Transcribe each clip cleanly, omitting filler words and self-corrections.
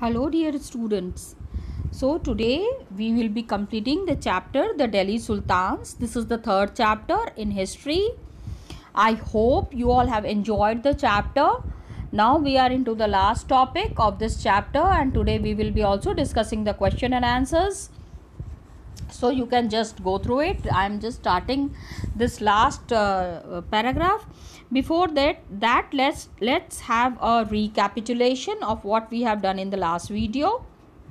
Hello dear students. So today we will be completing the chapter The Delhi Sultans. This is the third chapter in history. I hope you all have enjoyed the chapter. Now we are into the last topic of this chapter, and today we will be also discussing the question and answers. So you can just go through it. I am just starting this last paragraph. Before that let's have a recapitulation of what we have done in the last video.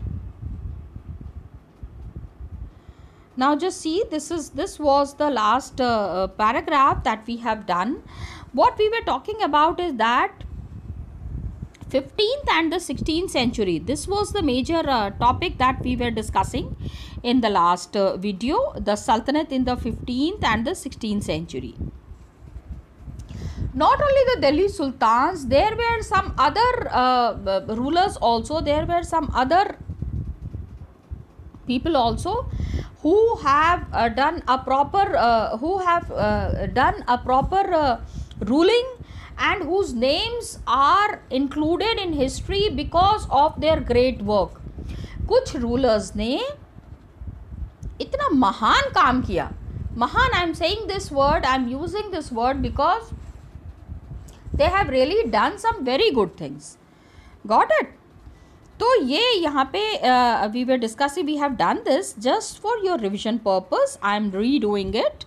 Now just see, this was the last paragraph that we have done. What we were talking about is that 15th and the 16th century. This was the major topic that we were discussing in the last video, the Sultanate in the 15th and the 16th century. Not only the Delhi Sultans, there were some other rulers also. There were some other people also who have done a proper ruling, and whose names are included in history because of their great work. कुछ rulers ने इतना महान काम किया. महान, I am saying this word, I am using this word because they have really done some very good things. Got it? तो ये यहाँ पे we were discussing, we have done this just for your revision purpose. I am redoing it.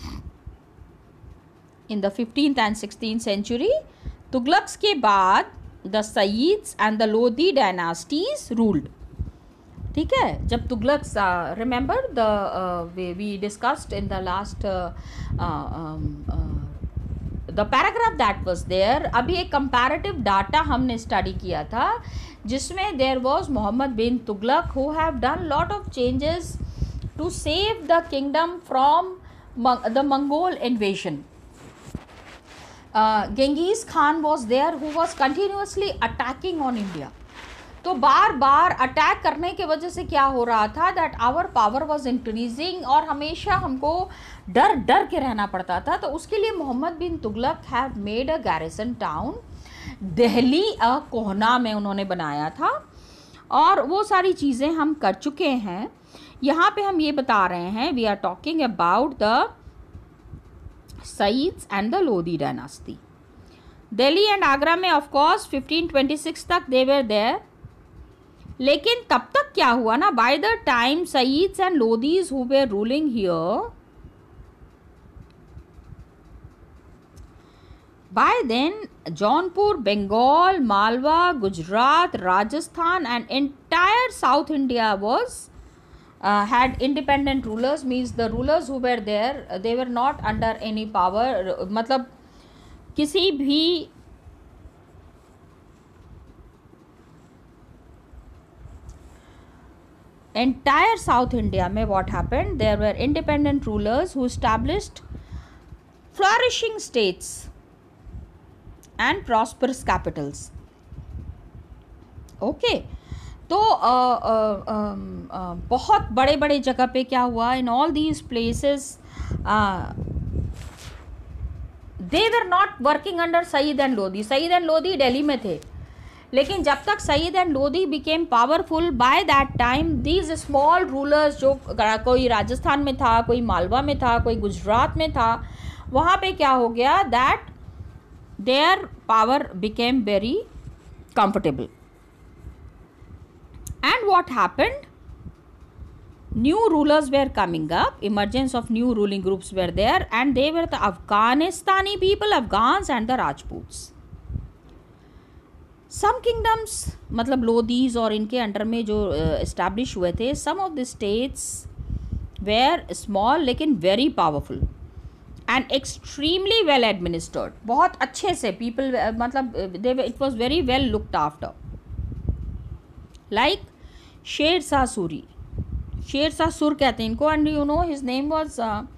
In the 15th and 16th century, Tughlaqs के बाद the Sayyids and the Lodi dynasties ruled. ठीक है, जब Tughlaqs, remember the we discussed in the last the paragraph that was there. अभी एक comparative data हमने study किया था जिसमें there was Muhammad bin Tughlaq who have done lot of changes to save the kingdom from the Mongol invasion. Genghis Khan was there who was continuously attacking on India. तो बार बार attack करने के वजह से क्या हो रहा था, that our power was increasing, और हमेशा हमको डर डर के रहना पड़ता था. तो उसके लिए Mohammad bin Tughlaq have made a garrison town Delhi Kohna में उन्होंने बनाया था, और वो सारी चीज़ें हम कर चुके हैं. यहाँ पे हम ये बता रहे हैं, we are talking about the Sayyids and the Lodhi dynasty. Delhi and Agra में ऑफ कोर्स 1526 तक दे वर देयर. लेकिन तब तक क्या हुआ ना, by the time Sayyids and Lodhis who were ruling here, by then Jaunpur, Bengal, Malwa, Gujarat, Rajasthan and entire South India was had independent rulers. Means the rulers who were there, they were not under any power. मतलब किसी भी entire South India में what happened, there were independent rulers who established flourishing states and prosperous capitals. Okay, तो बहुत बड़े बड़े जगह पे क्या हुआ, in all these places they were not working under Sayyid and Lodi. Sayyid and Lodi Delhi में थे, लेकिन जब तक Sayyid and Lodhi became powerful, by that time these small rulers, जो कोई राजस्थान में था, कोई मालवा में था, कोई गुजरात में था, वहाँ पे क्या हो गया, that their power became very comfortable. And what happened, new rulers were coming up, emergence of new ruling groups were there, and they were the Afghanistani people, Afghans and the Rajputs. Some kingdoms, मतलब लोधीज और इनके अंडर में जो establish हुए थे, some of the states were small लेकिन very powerful and extremely well administered. बहुत अच्छे से पीपल, मतलब it was very well looked after. Like Sher Shah Suri, Sher Shah Sur कहते हैं इनको, and you know his name was,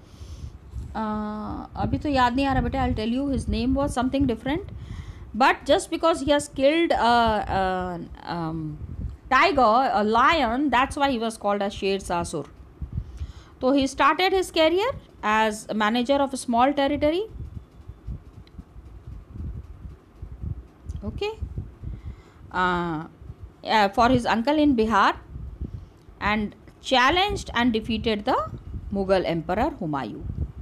अभी तो याद नहीं आ रहा बेटा, I will tell you, his name was something different. But just because he has killed a tiger, a lion, that's why he was called as Sher Shah Sur. So he started his career as a manager of a small territory. Okay. for his uncle in Bihar and challenged and defeated the Mughal Emperor Humayun.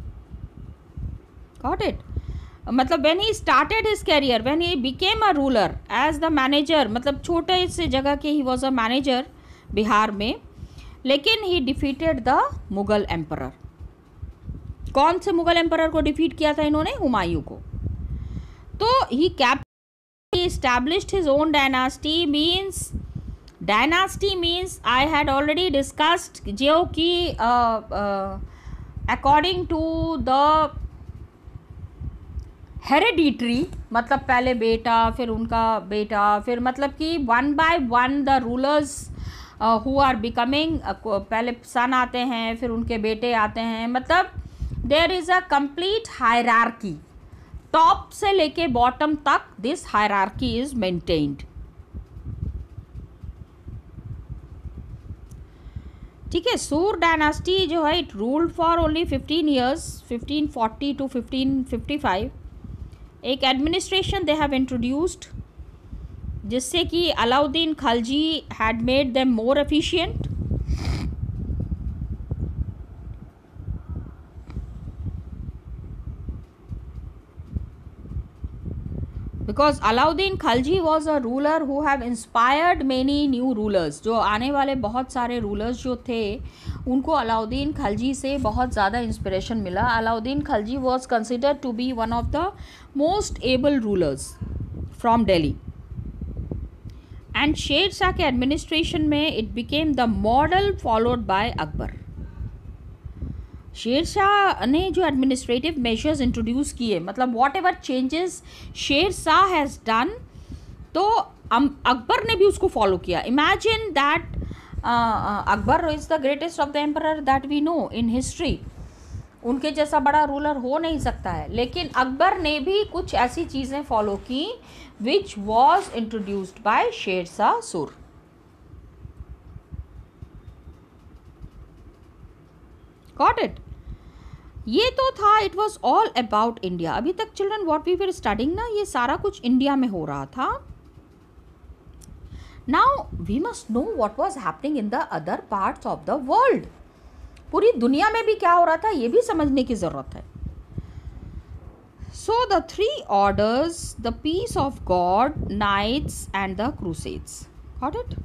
Got it? मतलब when he started his career, when he became a ruler as the manager, मतलब छोटे से जगह के he was a manager Bihar में, लेकिन he defeated the Mughal Emperor. कौन से मुगल एम्परर को डिफीट किया था इन्होंने? हुमायूं को. तो he established his own dynasty. Dynasty means I had already discussed जो कि according to the hereditary, मतलब पहले बेटा फिर उनका बेटा फिर मतलब कि one by one the rulers who are becoming, पहले सन आते हैं फिर उनके बेटे आते हैं, मतलब there is a complete hierarchy. Top से लेके बॉटम तक दिस हायरार्की इज मेंटेन्ड. ठीक है. सूर डायनास्टी जो है it ruled for only 15 years, 1540 to 1555. एक एडमिनिस्ट्रेशन दे हैव इंट्रोड्यूस्ड जिससे कि Alauddin Khalji had made them more efficient. Because Alauddin Khalji was a ruler who have inspired many new rulers. जो आने वाले बहुत सारे रूलर्स जो थे उनको अलाउद्दीन खलजी से बहुत ज़्यादा इंस्पिरेशन मिला. Alauddin Khalji was considered to be one of the most able rulers from Delhi. And Sher Shah के एडमिनिस्ट्रेशन में it became the model followed by Akbar. Sher Shah ने जो एडमिनिस्ट्रेटिव मेजर्स इंट्रोड्यूस किए, मतलब what ever changes Sher Shah has done, तो अकबर ने भी उसको फॉलो किया. Imagine that Akbar is the greatest of the emperor that we know in history. उनके जैसा बड़ा रूलर हो नहीं सकता है, लेकिन अकबर ने भी कुछ ऐसी चीज़ें फॉलो की which was introduced by Sher Shah सूर. Got it? ये तो था. It was all about India. अभी तक children what we were studying ना, ये सारा कुछ इंडिया में हो रहा था. Now we must know what was happening in the other parts of the world. पूरी दुनिया में भी क्या हो रहा था ये भी समझने की जरूरत है. So the 3 orders, the peace of God, knights and the crusades. Got it?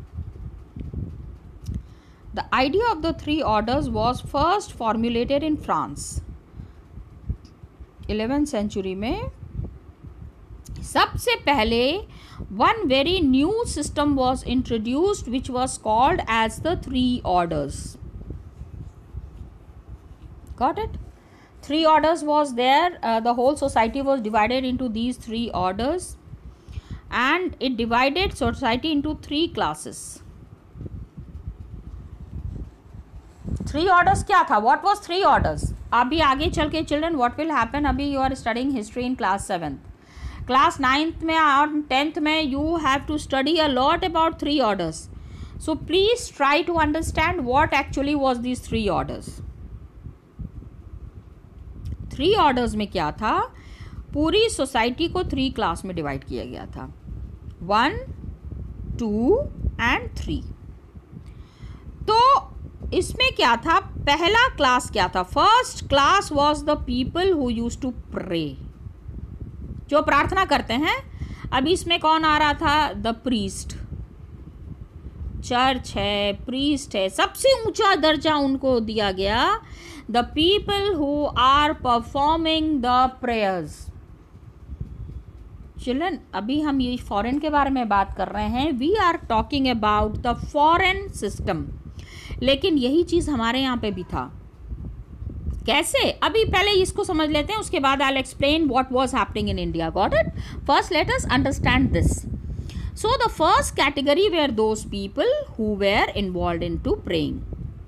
The idea of the 3 orders was first formulated in France. 11th century में सबसे पहले one very new system was introduced which was called as the 3 orders. Got it? 3 orders was there. The whole society was divided into these 3 orders and it divided society into 3 classes. 3 orders क्या था? What was 3 orders? अभी आगे चल के children what will happen, अभी you are studying history in class 7th, class 9th में और 10th में you have to study a lot about 3 orders. So please try to understand what actually was these 3 orders. 3 orders में क्या था? पूरी society को 3 class में divide किया गया था. 1, 2 and 3. तो इसमें क्या था? पहला क्लास क्या था? First class was the people who use to pray, जो प्रार्थना करते हैं. अभी इसमें कौन आ रहा था? The priest. चर्च है, प्रीस्ट है, सबसे ऊंचा दर्जा उनको दिया गया. The people who are performing the prayers. Children अभी हम ये फॉरेन के बारे में बात कर रहे हैं. We are talking about the foreign system. लेकिन यही चीज़ हमारे यहाँ पे भी था. कैसे? अभी पहले इसको समझ लेते हैं, उसके बाद I will explain what was happening in India. Got it? First let us understand this. So the first category were those people who were involved in to praying.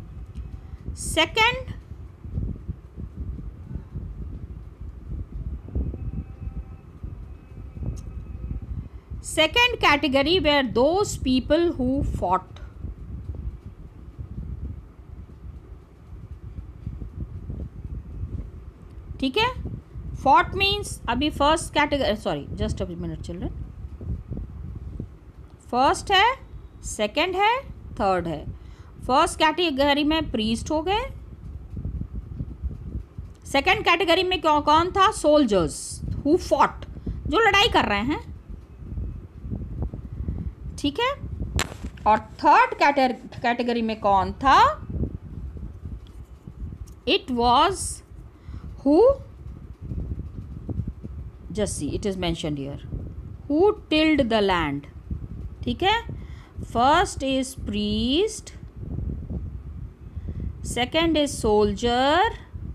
Second category were those people who fought. ठीक है? Fought means अभी first category, sorry just a minute children. First है second है, third है। First category में priest हो गए, second category में कौन था? सोल्जर्स हु फॉट, जो लड़ाई कर रहे हैं, ठीक है। और थर्ड कैटेगरी में कौन था? It was who, just see it is mentioned here, who tilled the land, ठीक है। First is priest, second is soldier,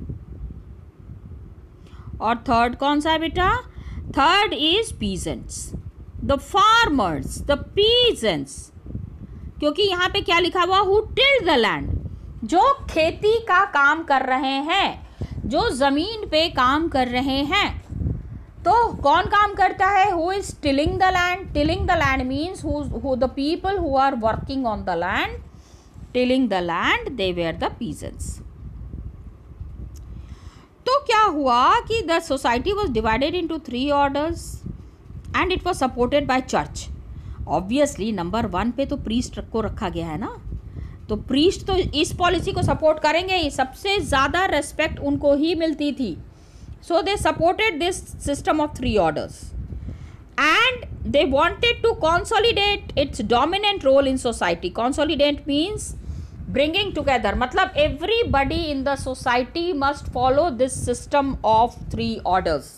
और थर्ड कौन सा है बेटा? Third is peasants, the farmers, the peasants, क्योंकि यहां पे क्या लिखा हुआ? हु टिल्ड द लैंड, जो खेती का काम कर रहे हैं, जो जमीन पे काम कर रहे हैं। तो कौन काम करता है? Who is tilling the land? Tilling the land means who the people who are working on the land, tilling the land, they were the peasants. तो क्या हुआ कि the society was divided into 3 orders and it was supported by church. Obviously number 1 पे तो priest को रखा गया है ना, तो प्रीस्ट तो इस पॉलिसी को सपोर्ट करेंगे ही, सबसे ज़्यादा रेस्पेक्ट उनको ही मिलती थी। So they supported this system of 3 orders and they wanted to consolidate its dominant role in society. Consolidate means bringing together, मतलब everybody in the society must follow this system of 3 orders।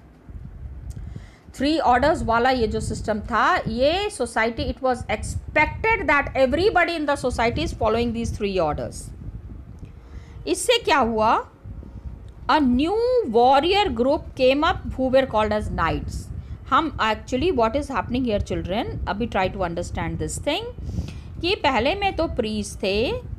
3 orders वाला ये जो system था, ये society, it was expected that everybody in the society is following these 3 orders। इससे क्या हुआ? a new warrior group came up who were called as knights। हम actually what is happening here children, अभी try to understand this thing, कि पहले में तो priest थे,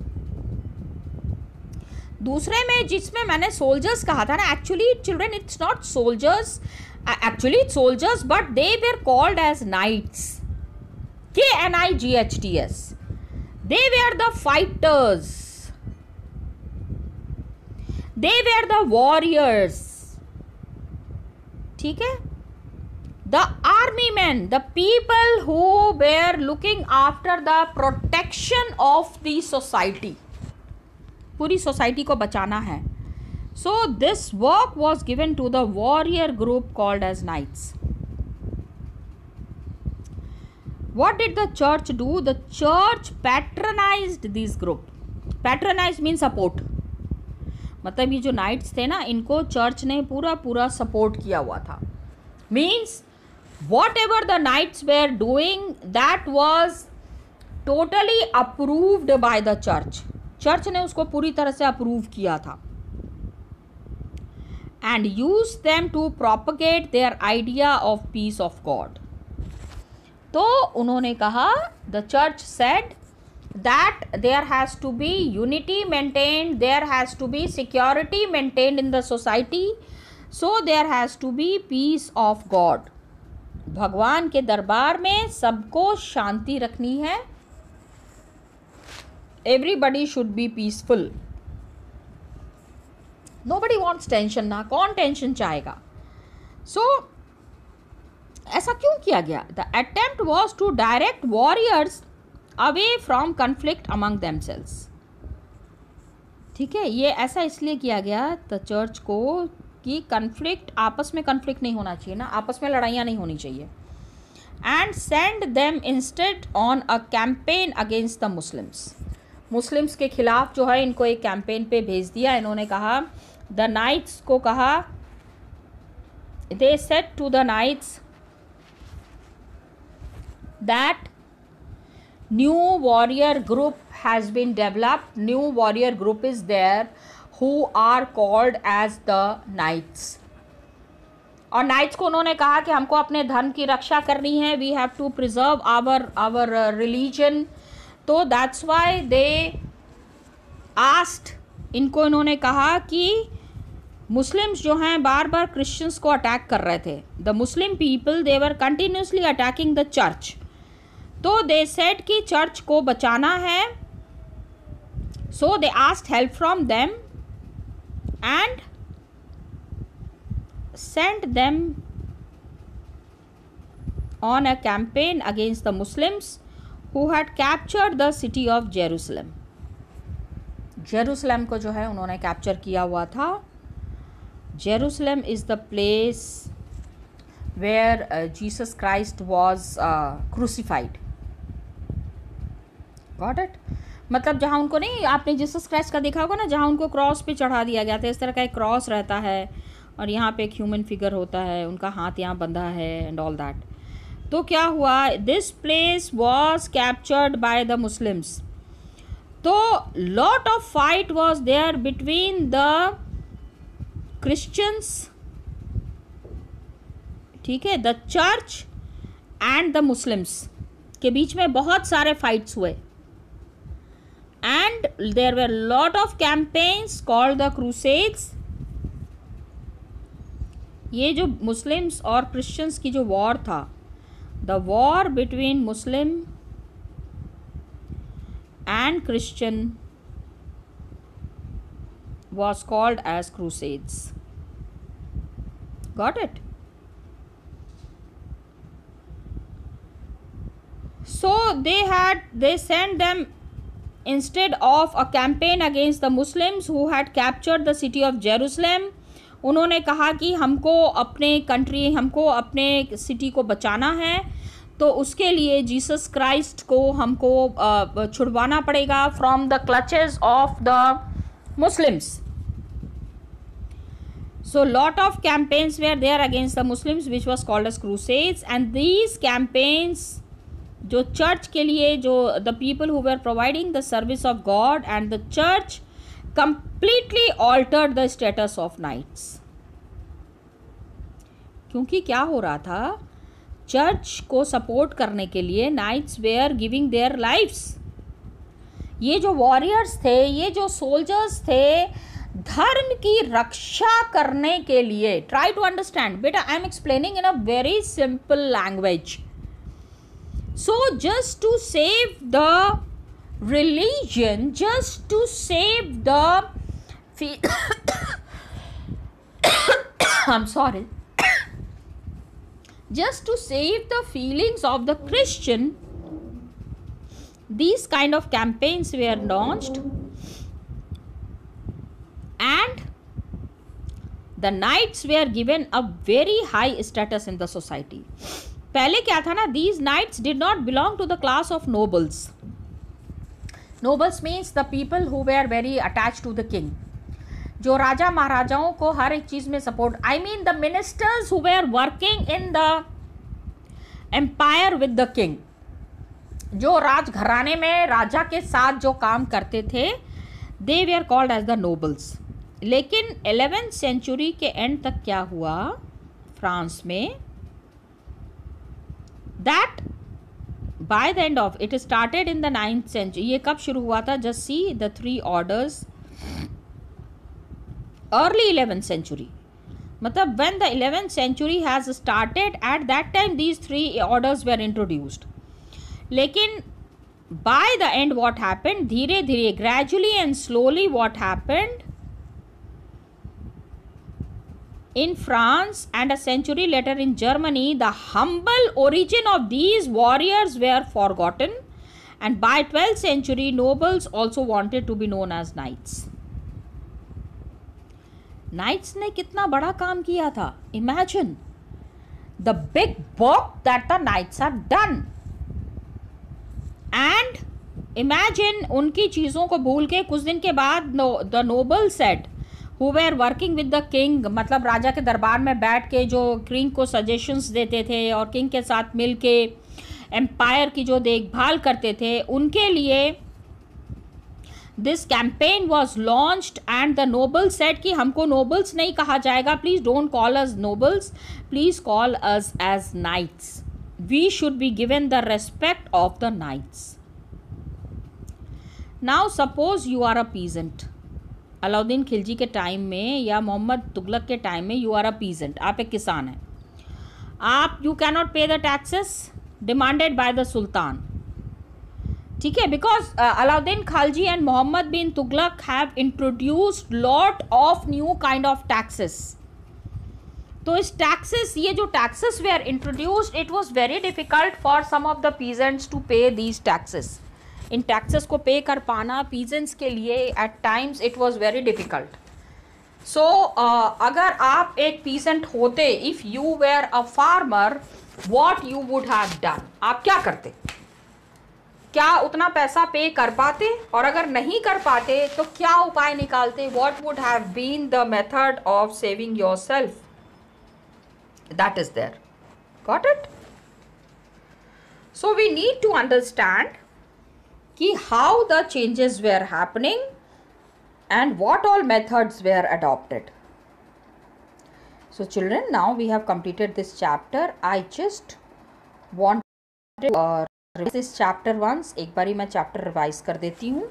दूसरे में जिसमें मैंने सोल्जर्स कहा था ना, actually children it's not soldiers, actually it's soldiers but they were called as knights, KNIGHTS। They were the fighters, they were the warriors, ठीक है। The army men, the people who were looking after the protection of the society, पूरी society को बचाना है। So this work was given to the warrior group called as knights। What did the church do? The church patronized this group। Patronize means support, मतलब ये जो knights थे ना, इनको चर्च ने पूरा सपोर्ट किया हुआ था। Means whatever the knights were doing, that was totally approved by the church। Church ने उसको पूरी तरह से अप्रूव किया था। and used them to propagate their idea of peace of God। तो उन्होंने कहा, the church said that there has to be unity maintained, there has to be security maintained in the society, so there has to be peace of God। भगवान के दरबार में सबको शांति रखनी है, everybody should be peaceful, nobody wants tension ना, कौन टेंशन चाहेगा। सो ऐसा क्यों किया गया? The attempt was to direct warriors away from conflict among themselves. ठीक है, ये ऐसा इसलिए किया गया द चर्च को कि कन्फ्लिक्ट, आपस में कन्फ्लिक्ट नहीं होना चाहिए ना, आपस में लड़ाइयाँ नहीं होनी चाहिए। And send them instead on a campaign against the Muslims. Muslims के खिलाफ जो है इनको एक कैंपेन पे भेज दिया। इन्होंने कहा, द नाइट्स को कहा, they said to the knights that new warrior group has been developed, new warrior group is there who are called as the knights। और नाइट्स को उन्होंने कहा कि हमको अपने धर्म की रक्षा करनी है, we have to preserve our religion. तो दैट्स वाई दे आस्क्ड, इनको इन्होंने कहा कि मुस्लिम्स जो हैं बार बार क्रिश्चियंस को अटैक कर रहे थे। The Muslim people they were continuously attacking the church. तो दे सेड कि चर्च को बचाना है। So they asked help from them and sent them on a campaign against the Muslims who had captured the city of Jerusalem. Jerusalem को जो है उन्होंने capture किया हुआ था. Jerusalem is the place where Jesus Christ was crucified. Got it? मतलब जहाँ उनको, नहीं आपने जीसस क्राइस्ट का देखा होगा ना, जहाँ उनको क्रॉस पे चढ़ा दिया गया था, इस तरह का एक क्रॉस रहता है और यहाँ पे एक ह्यूमन फिगर होता है, उनका हाथ यहाँ बंधा है एंड ऑल दैट. तो क्या हुआ, this place was captured by the Muslims. तो lot of fight was there between the Christians, ठीक है, the church and the Muslims के बीच में बहुत सारे फाइट्स हुए. And there were lot of campaigns called the crusades. ये जो मुस्लिम्स और क्रिश्चियंस की जो वॉर था, the war between Muslim and Christian was called as crusades. Got it? So they sent them instead of a campaign against the Muslims who had captured the city of Jerusalem. उन्होंने कहा कि हमको अपने city को बचाना है, तो उसके लिए जीसस क्राइस्ट को हमको छुड़वाना पड़ेगा from the clutches of the Muslims. So lot of campaigns were there against the Muslims which was called as crusades, and these campaigns जो चर्च के लिए, जो the people who were providing the service of God and the church completely altered the status of knights. क्योंकि क्या हो रहा था, church को सपोर्ट करने के लिए knights were giving their lifes. ये जो वॉरियर्स थे, ये जो सोल्जर्स थे, धर्म की रक्षा करने के लिए, ट्राई टू अंडरस्टैंड बेटा, I am explaining in a very simple language. So just to save the religion, just to save the I am sorry, just to save the feelings of the Christian, these kind of campaigns were launched, and the knights were given a very high status in the society. पहले क्या था ना, these knights did not belong to the class of nobles. Nobles means the people who were very attached to the king, जो राजा महाराजाओं को हर एक चीज में support, I mean the ministers who were working in the empire with the king, जो राजघराने में राजा के साथ जो काम करते थे, they were called as the nobles. लेकिन 11th सेंचुरी के एंड तक क्या हुआ फ्रांस में, that by the end of it started in the 9th century. ये कब शुरू हुआ था, just see the 3 orders. early 11th century, मतलब when the 11th century has started, at that time these 3 orders were introduced. लेकिन by the end what happened, धीरे धीरे, gradually and slowly what happened in France and a century later in Germany, the humble origin of these warriors were forgotten, and by 12th century nobles also wanted to be known as knights. Knights ने कितना बड़ा काम किया था. Imagine the big work that the knights have done, and imagine उनकी चीज़ों को भूल के कुछ दिन के बाद the noble set who were working with the king, मतलब राजा के दरबार में बैठ के जो किंग को सजेशंस देते थे और किंग के साथ मिल के एम्पायर की जो देखभाल करते थे, उनके लिए this campaign was launched. And the nobles said कि हमको नोबल्स नहीं कहा जाएगा, please don't call us nobles, please call us as knights. We should be given the respect of the knights. Now suppose you are a peasant. Alauddin Khilji के time में या मोहम्मद तुगलक के time में यू आर अ पीजेंट, आप एक किसान हैं. आप you can not pay the taxes demanded by the sultan, ठीक है, because Alauddin Khilji and Mohammad bin Tughlaq have introduced lot of new kind of taxes. तो इस टैक्सेस, ये जो taxes were introduced, it was very difficult for some of the peasants to pay these taxes. इन taxes को pay कर पाना पीजेंट्स के लिए at times it was very difficult. So अगर आप एक पीजेंट होते, if you were a farmer, what you would have done, आप क्या करते? क्या उतना पैसा पे कर पाते? और अगर नहीं कर पाते तो क्या उपाय निकालते? What would have been the method of saving yourself? That is there. Got it? So we need to understand ki how the changes were happening and what all methods were adopted. So children, now we have completed this chapter. I just want to revise this chapter once. एक बारी मैं chapter revise कर देती हूँ,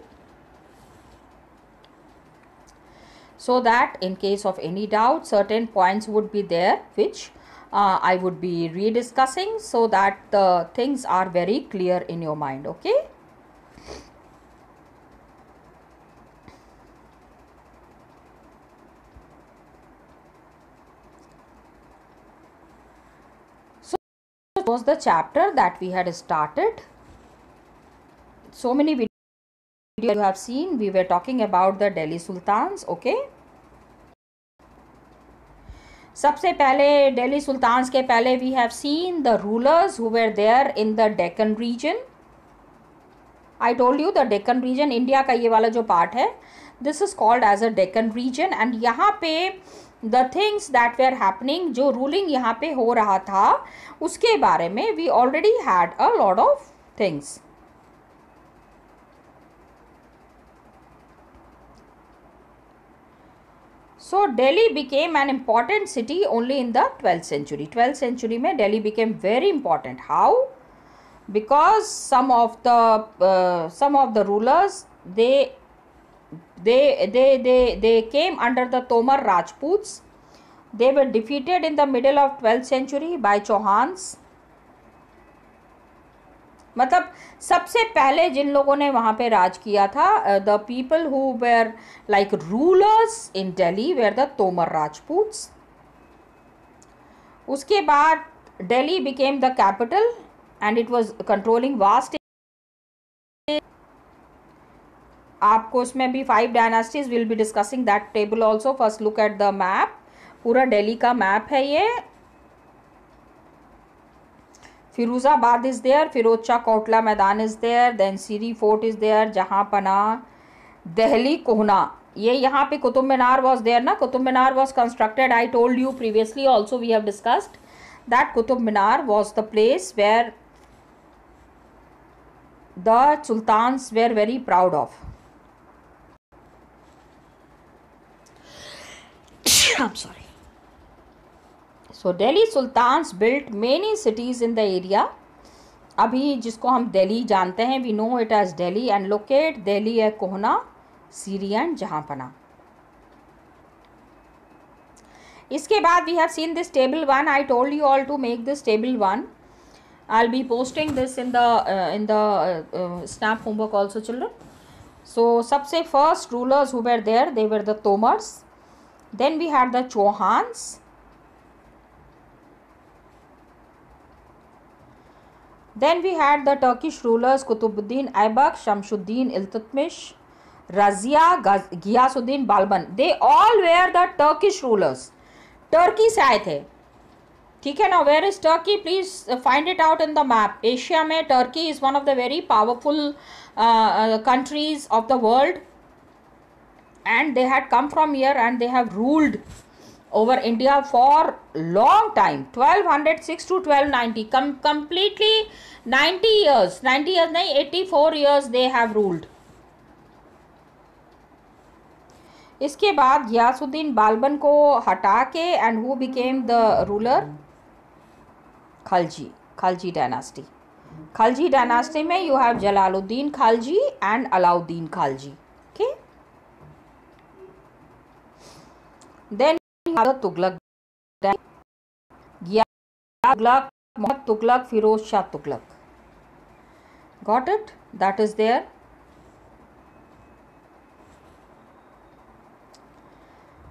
so that in case of any doubt, certain points would be there which I would be rediscussing, so that the things are very clear in your mind. Okay. So this was the chapter that we had started. So many videos you have seen. We were talking about the Delhi Sultans. Okay. सबसे पहले Delhi sultans के पहले we have seen the rulers who were there in the Deccan region. I told you the Deccan region, India का ये वाला जो part है, this is called as a Deccan region. And यहाँ पे the things that were happening, जो रूलिंग यहाँ पे हो रहा था उसके बारे में we already had a lot of things. So Delhi became an important city only in the 12th century. 12th century में Delhi became very important. How? Because some of the rulers they came under the Tomar Rajputs. They were defeated in the middle of 12th century by Chauhans. मतलब सबसे पहले जिन लोगों ने वहाँ पे राज किया था, the people who were like rulers in Delhi were the Tomar Rajputs. उसके बाद Delhi became the capital and it was controlling vast. आपको उसमें भी 5 dynasties, will be discussing that table also. First look at the map. पूरा दिल्ली का मैप है ये. Firozabad is there, Firoz Shah Kotla Maidan is there, then Siri fort is there, Jahanpanah, Delhi कोहना, ये यहाँ पे कुतुब मीनार वॉज देयर ना. Qutub Minar was constructed, I told you previously also, we have discussed that Qutub Minar was the place where the sultans were very proud of. I'm sorry. So Delhi Sultans built many cities in the area. अभी जिसको हम दिल्ली जानते हैं, we know it as Delhi, and locate Delhi है कोहना, सीरी and जहांपना. इसके बाद we have seen this table 1. I told you all to make this table 1. I'll be posting this in the snap homework also, children. So सबसे first rulers who were there, they were the Tomars. Then we had the Chauhans. Then we had the Turkish rulers Kutubuddin Aybak, Shamsuddin Iltutmish, Razia, Ghiyasuddin Balban. They all were the Turkish rulers. Turkey से आए थे, ठीक है ना. Where is Turkey? Please find it out in the map. Asia में Turkey is one of the very powerful countries of the world, and they had come from here and they have ruled over India for long time. 1206 to 1290, completely 90 years नहीं, 84 years they have ruled. इसके बाद गियासुद्दीन बालबन को हटा के, and who became the ruler? Khalji dynasty. Khalji dynasty में you have Jalaluddin Khalji and Alauddin Khalji. Okay. Then the Tughlaq, Tughlaq, Muhammad Tughlaq, Firoz Shah Tughlaq. Got it? That is there.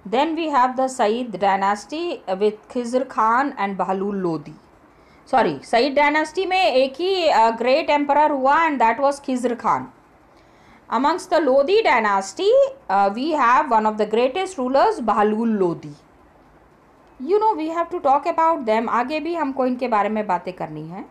Then we have the Sayyid dynasty with Khizr Khan and Bahlul Lodi. Sorry, Sayyid dynasty में एक ही great emperor हुआ and that was Khizr Khan. Amongst the Lodi dynasty, we have one of the greatest rulers, Bahlul Lodi. You know, we have to talk about them. आगे भी हमको इनके बारे में बातें करनी है.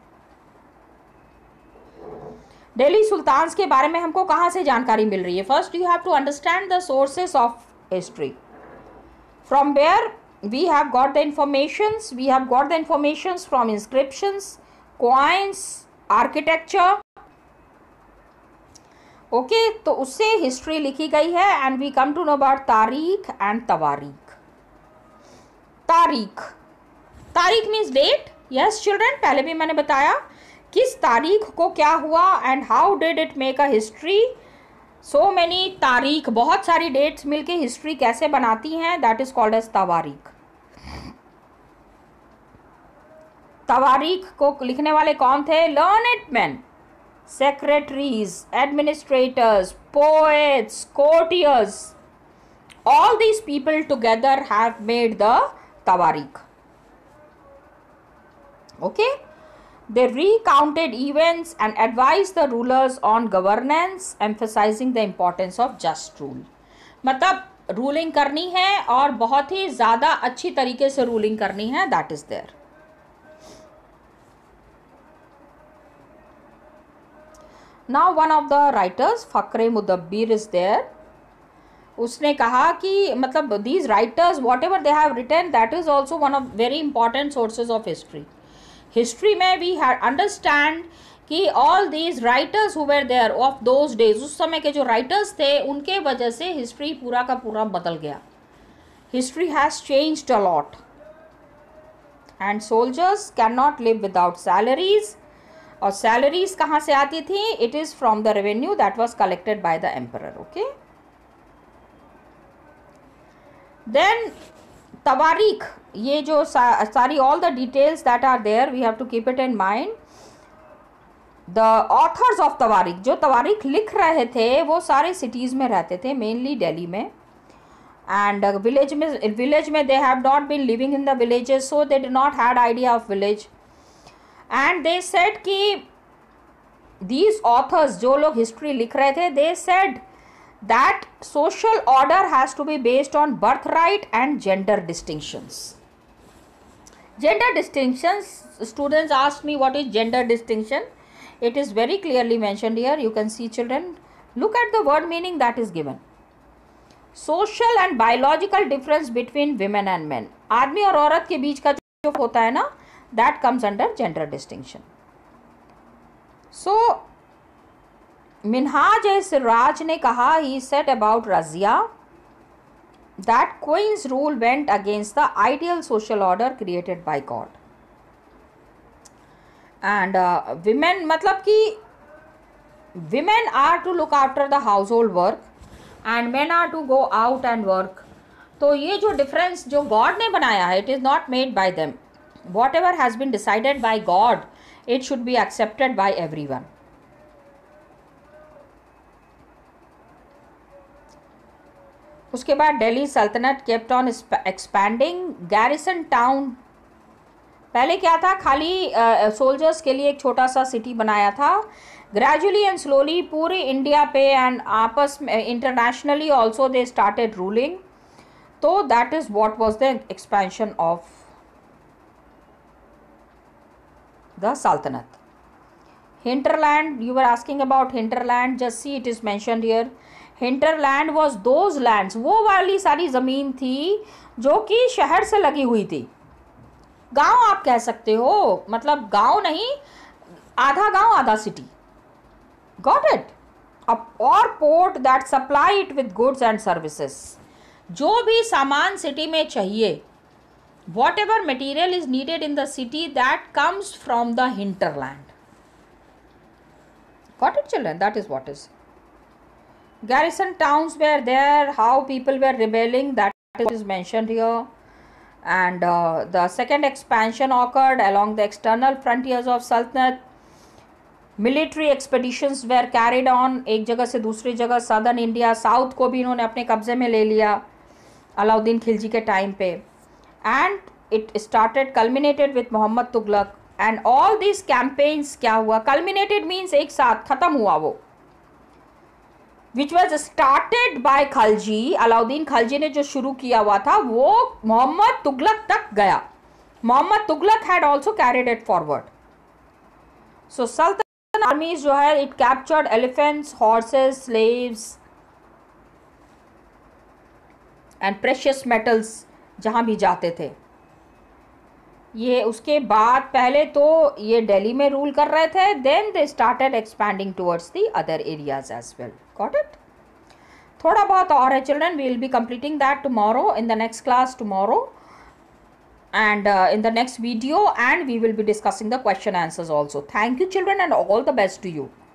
दिल्ली सुल्तान्स के बारे में हमको कहाँ से जानकारी मिल रही है? First you have to understand the sources of history. From where we have got the informations? We have got the informations from inscriptions, coins, architecture. Okay, तो उससे हिस्ट्री लिखी गई है and we come to know about तारीख and तवारीख. तारीख, तारीख means date. Yes children, पहले भी मैंने बताया किस तारीख को क्या हुआ and how did it make a history. So many तारीख, बहुत सारी डेट्स मिलके हिस्ट्री कैसे बनाती हैं, दैट इज कॉल्ड एज तवारीख. तवारीख को लिखने वाले कौन थे? Learned man, secretaries, administrators, poets, courtiers, all these people together have made the तवारीख. Okay, they recounted events and advised the rulers on governance, emphasizing the importance of just rule. मतलब ruling करनी है और बहुत ही ज़्यादा अच्छी तरीके से रूलिंग करनी है, that is there. Now one of the writers, Fakre Mudabbir is there. उसने कहा कि मतलब these writers, whatever they have written, that is also one of very important sources of history. History में वी हैड अंडरस्टैंड कि all these writers who were there of those days, उस समय के जो राइटर्स थे उनके वजह से हिस्ट्री पूरा का पूरा बदल गया. History has changed a lot and soldiers can not live without salaries. और सैलरीज कहाँ से आती थी? It is from the revenue that was collected by the emperor. Okay, then तवारीख, ये जो सारी all the details that are there we have to keep it in mind. The authors of तवारीख, जो तवारीख लिख रहे थे वो सारे सिटीज़ में रहते थे, मेनली दिल्ली में. एंड विलेज में they have not been living in the villages, so they did not had idea of village. And they said कि दीज ऑथर्स, जो लोग हिस्ट्री लिख रहे थे, they said that social order has to be based on birthright and gender distinctions. Gender distinctions, students asked me what is gender distinction. It is very clearly mentioned here. You can see children, look at the word meaning that is given. Social and biological difference between women and men. आदमी और औरत के बीच का जो होता है ना, that comes under gender distinction. So Minhaj Siraj ने कहा, he set about Razia that queen's rule went against the ideal social order created by God. And women, मतलब कि women are to look after the household work and men are to go out and work. तो ये जो difference जो God ने बनाया है, it is not made by them. Whatever has been decided by God, it should be accepted by every one. उसके बाद दिल्ली सल्तनत kept on expanding. Garrison town, पहले क्या था, खाली सोल्जर्स के लिए एक छोटा सा सिटी बनाया था. ग्रेजुअली एंड स्लोली पूरे इंडिया पे एंड आपस में internationally also they started ruling. तो that is what was the expansion of the सल्तनत. Hinterland, you were asking about hinterland, just see it is mentioned here. Hinterland was those lands, वो वाली सारी ज़मीन थी जो कि शहर से लगी हुई थी. गांव आप कह सकते हो, मतलब गांव नहीं, आधा गांव आधा सिटी. Got it? और port that supply it with goods and services. जो भी सामान सिटी में चाहिए, whatever material is needed in the city, that comes from the hinterland. Got it children? That is what is. Garrison towns were there, how people were rebelling, that is mentioned here. And the second expansion occurred along the external frontiers of Sultanate. Military expeditions were carried on, एक जगह से दूसरी जगह. Southern India, south को भी इन्होंने अपने कब्जे में ले लिया. अलाउद्दीन खिलजी के टाइम पे, and it started culminated with Mohammad Tughlaq, and all this campaigns क्या हुआ, कल्मिनेटेड मीन्स एक साथ खत्म हुआ वो, which was started by Khalji, Alauddin Khalji ने जो शुरू किया हुआ था वो मोहम्मद तुगलक तक गया. Mohammad Tughlaq had also carried it forward. So सल्तनत आर्मीज जो है, it captured elephants, horses, slaves and precious metals जहाँ भी जाते थे. ये उसके बाद पहले तो ये दिल्ली में रूल कर रहे थे, then they started expanding towards the other areas as well. Got it? थोड़ा बहुत और है children, we will be completing that tomorrow in the next class tomorrow and in the next video, and we will be discussing the question answers also. Thank you children and all the best to you.